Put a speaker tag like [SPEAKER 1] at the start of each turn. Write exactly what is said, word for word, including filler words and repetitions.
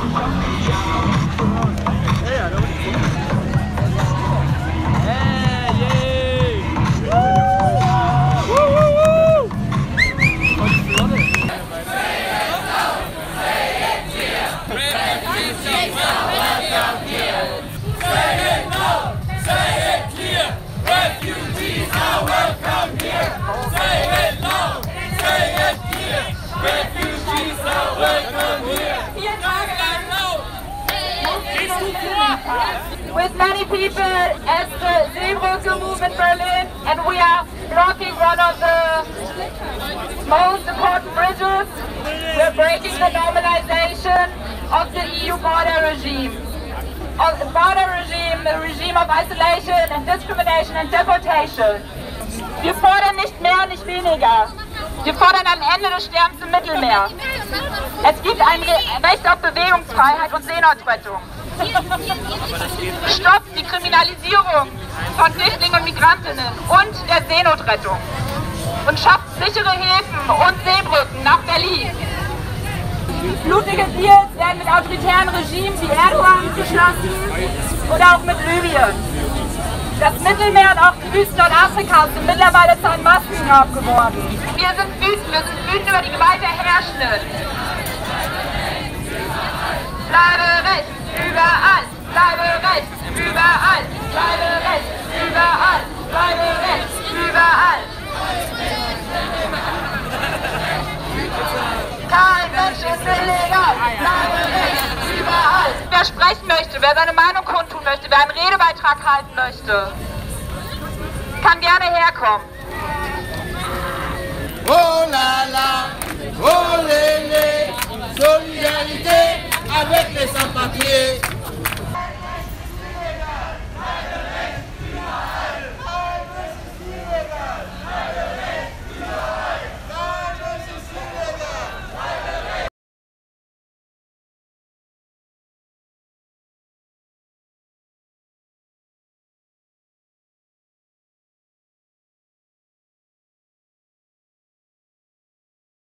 [SPEAKER 1] With many people as the Seebrücke move in Berlin, and we are blocking one of the most important bridges. We're breaking the normalization of the E U border regime. Of the border regime, the regime of isolation and discrimination and deportation. Wir fordern nicht mehr, nicht weniger. Wir fordern ein Ende des Sterbens im Mittelmeer. Es gibt ein Recht auf Bewegungsfreiheit und Seenotrettung. Stoppt die Kriminalisierung von Flüchtlingen und Migrantinnen und der Seenotrettung. Und schafft sichere Häfen und Seebrücken nach Berlin. Blutige Deals werden mit autoritären Regimen wie Erdogan geschlossen oder auch mit Libyen. Das Mittelmeer und auch die Wüsten Nordafrikas sind mittlerweile zu einem Massengrab geworden. Wir sind wütend, wir sind wütend über die Gewalt der Herrschenden. Bleibe rechts, überall, bleibe rechts, überall, bleibe rechts, überall, bleibe rechts, überall. Kein Mensch ist illegal, bleibe rechts, überall. Wer sprechen möchte, wer seine Meinung kundtun möchte, wer einen Redebeitrag halten möchte, kann gerne herkommen.
[SPEAKER 2] Oh la la, oh lé lé, solidarité avec les sans-papiers.